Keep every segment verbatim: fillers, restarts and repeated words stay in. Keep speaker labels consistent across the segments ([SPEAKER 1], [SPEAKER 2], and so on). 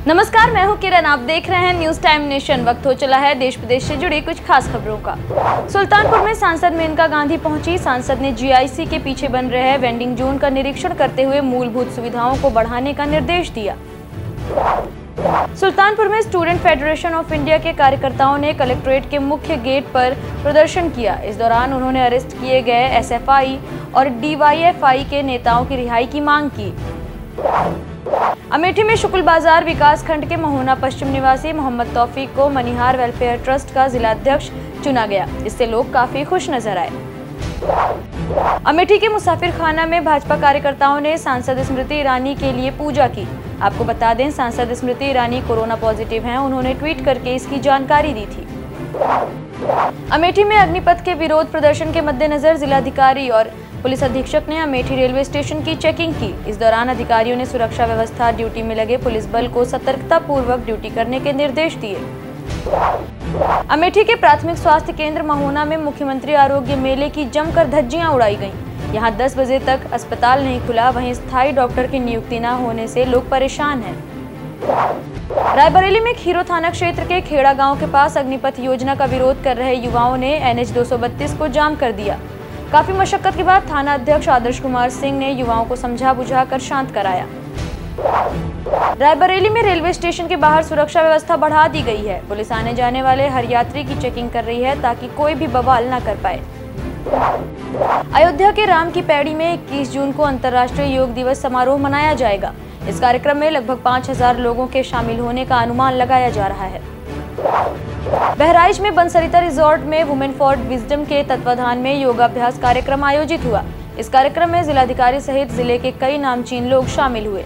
[SPEAKER 1] नमस्कार, मैं हूं किरण। आप देख रहे हैं न्यूज टाइम नेशन। वक्त हो चला है देश विदेश से जुड़ी कुछ खास खबरों का। सुल्तानपुर में सांसद मेनका गांधी पहुंची। सांसद ने जीआईसी के पीछे बन रहे वेंडिंग जोन का निरीक्षण करते हुए मूलभूत सुविधाओं को बढ़ाने का निर्देश दिया। सुल्तानपुर में स्टूडेंट फेडरेशन ऑफ इंडिया के कार्यकर्ताओं ने कलेक्ट्रेट के मुख्य गेट पर प्रदर्शन किया। इस दौरान उन्होंने अरेस्ट किए गए एसएफआई और डीवाईएफआई के नेताओं की रिहाई की मांग की। अमेठी में शुक्ल बाजार विकास खंड के महोना पश्चिम निवासी मोहम्मद तौफीक को मनिहार वेलफेयर ट्रस्ट का जिलाध्यक्ष चुना गया। इससे लोग काफी खुश नजर आए। अमेठी के मुसाफिर खाना में भाजपा कार्यकर्ताओं ने सांसद स्मृति ईरानी के लिए पूजा की। आपको बता दें, सांसद स्मृति ईरानी कोरोना पॉजिटिव हैं। उन्होंने ट्वीट करके इसकी जानकारी दी थी। अमेठी में अग्निपथ के विरोध प्रदर्शन के मद्देनजर जिलाधिकारी और पुलिस अधीक्षक ने अमेठी रेलवे स्टेशन की चेकिंग की। इस दौरान अधिकारियों ने सुरक्षा व्यवस्था ड्यूटी में लगे पुलिस बल को सतर्कता पूर्वक ड्यूटी करने के निर्देश दिए। अमेठी के प्राथमिक स्वास्थ्य केंद्र महोना में मुख्यमंत्री आरोग्य मेले की जमकर धज्जियां उड़ाई गईं। यहां दस बजे तक अस्पताल नहीं खुला, वहीं स्थायी डॉक्टर की नियुक्ति न होने से लोग परेशान हैं। रायबरेली में खीरो थाना क्षेत्र के खेड़ा गांव के पास अग्निपथ योजना का विरोध कर रहे युवाओं ने एनएच दो सौ बत्तीस को जाम कर दिया। काफी मशक्कत के बाद थाना अध्यक्ष आदर्श कुमार सिंह ने युवाओं को समझा बुझाकर शांत कराया। रायबरेली में रेलवे स्टेशन के बाहर सुरक्षा व्यवस्था बढ़ा दी गई है। पुलिस आने जाने वाले हर यात्री की चेकिंग कर रही है ताकि कोई भी बवाल न कर पाए। अयोध्या के राम की पैड़ी में इक्कीस जून को अंतर्राष्ट्रीय योग दिवस समारोह मनाया जाएगा। इस कार्यक्रम में लगभग पाँच हजार लोगों के शामिल होने का अनुमान लगाया जा रहा है। बहराइच में बंसरिता रिजॉर्ट में वुमेन फॉर विजडम के तत्वाधान में योगाभ्यास कार्यक्रम आयोजित हुआ। इस कार्यक्रम में जिलाधिकारी सहित जिले के कई नामचीन लोग शामिल हुए।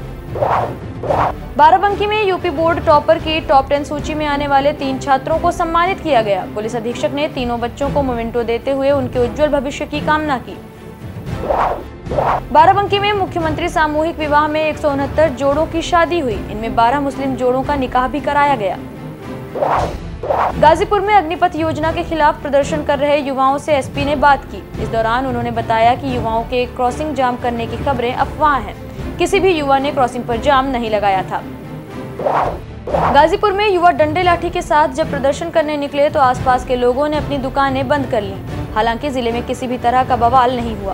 [SPEAKER 1] बाराबंकी में यूपी बोर्ड टॉपर की टॉप टेन सूची में आने वाले तीन छात्रों को सम्मानित किया गया। पुलिस अधीक्षक ने तीनों बच्चों को मोमेंटो देते हुए उनके उज्जवल भविष्य की कामना की। बाराबंकी में मुख्यमंत्री सामूहिक विवाह में एक सौ उनहत्तर जोड़ों की शादी हुई। इनमें बारह मुस्लिम जोड़ों का निकाह भी कराया गया। गाजीपुर में अग्निपथ योजना के खिलाफ प्रदर्शन कर रहे युवाओं से एसपी ने बात की। इस दौरान उन्होंने बताया कि युवाओं के क्रॉसिंग जाम करने की खबरें अफवाह हैं। किसी भी युवा ने क्रॉसिंग पर जाम नहीं लगाया था। गाजीपुर में युवा डंडे लाठी के साथ जब प्रदर्शन करने निकले तो आसपास के लोगों ने अपनी दुकानें बंद कर लीं। हालांकि जिले में किसी भी तरह का बवाल नहीं हुआ।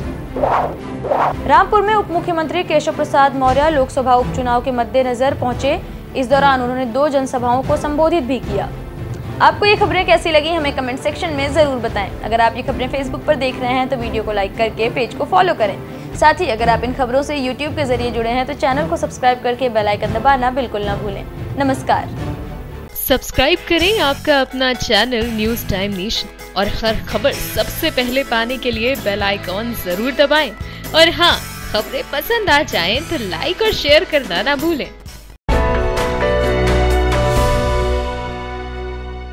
[SPEAKER 1] रामपुर में उप मुख्यमंत्री केशव प्रसाद मौर्य लोकसभा उपचुनाव के मद्देनजर पहुंचे। इस दौरान उन्होंने दो जनसभाओं को संबोधित भी किया। आपको ये खबरें कैसी लगी हमें कमेंट सेक्शन में जरूर बताएं। अगर आप ये खबरें फेसबुक पर देख रहे हैं तो वीडियो को लाइक करके पेज को फॉलो करें। साथ ही अगर आप इन खबरों से यूट्यूब के जरिए जुड़े हैं तो चैनल को सब्सक्राइब करके बेल आइकन दबाना बिल्कुल ना भूलें। नमस्कार।
[SPEAKER 2] सब्सक्राइब करें आपका अपना चैनल न्यूज टाइम नेशन और हर खबर सबसे पहले पाने के लिए बेल आइकॉन जरूर दबाएं। और हाँ, खबरें पसंद आ जाएं तो लाइक और शेयर करना ना भूलें।